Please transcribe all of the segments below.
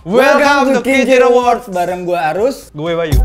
Welcome to Kincir Awards bareng gue Arus, gue Bayu.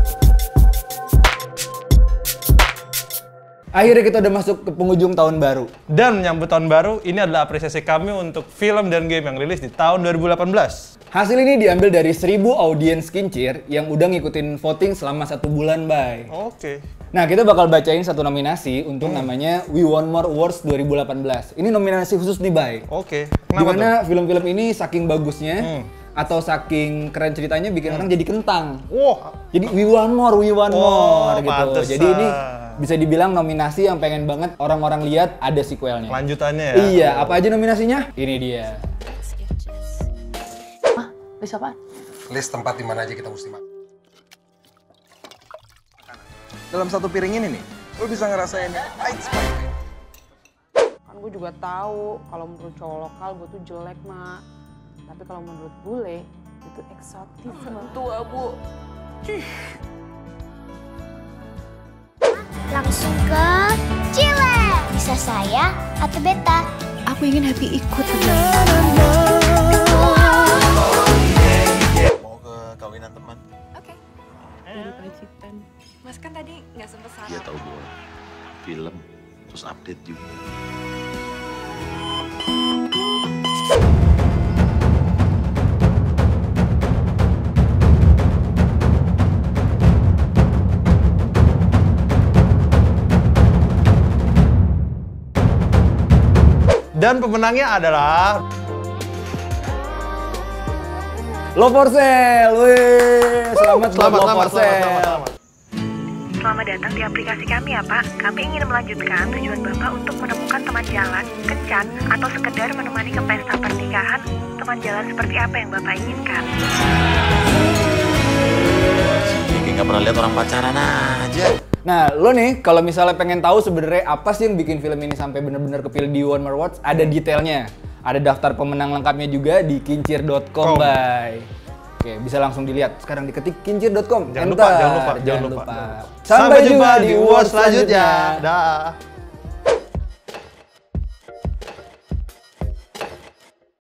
Akhirnya kita udah masuk ke penghujung tahun baru. Dan menyambut tahun baru, ini adalah apresiasi kami untuk film dan game yang rilis di tahun 2018. Hasil ini diambil dari 1000 audiens Kincir yang udah ngikutin voting selama 1 bulan, Bay. Oke. Nah, kita bakal bacain satu nominasi untuk namanya We Want More Awards 2018. Ini nominasi khusus nih, Bay. Oke. Dimana film-film ini saking bagusnya atau saking keren ceritanya bikin orang jadi kentang. Wah. Jadi we want more gitu. Pantesan. Jadi ini bisa dibilang nominasi yang pengen banget orang-orang lihat ada sequelnya. Lanjutannya ya? Iya, apa aja nominasinya? Ini dia. List apaan? List tempat di mana aja kita mesti makan. Dalam satu piring ini nih, lo bisa ngerasain right spice. Kan gue juga tahu kalau menurut cowok lokal gue tuh jelek, Mak. Tapi kalau menurut bule, itu eksotis, tua, Bu. Langsung ke Cile. Bisa saya atau Beta. Aku ingin Happy ikut. Mau ke kawinan teman. Oke. Pacitan. Mas kan tadi nggak sempet sarapan. Dia tahu gue film, terus update juga. Dan pemenangnya adalah Love for Sale. Wih, selamat Love for Sale. Selamat datang di aplikasi kami ya Pak. Kami ingin melanjutkan tujuan Bapak untuk menemukan teman jalan, kencan, atau sekedar menemani ke pesta pernikahan. Teman jalan seperti apa yang Bapak inginkan? Kayak nggak pernah lihat orang pacaran aja. Nah, lo nih kalau misalnya pengen tahu sebenarnya apa sih yang bikin film ini sampai bener-bener kepilih di One More Awards, ada detailnya. Ada daftar pemenang lengkapnya juga di kincir.com, Bay. Oke, bisa langsung dilihat. Sekarang diketik kincir.com. Jangan lupa. Sampai jumpa di awards selanjutnya. Dah.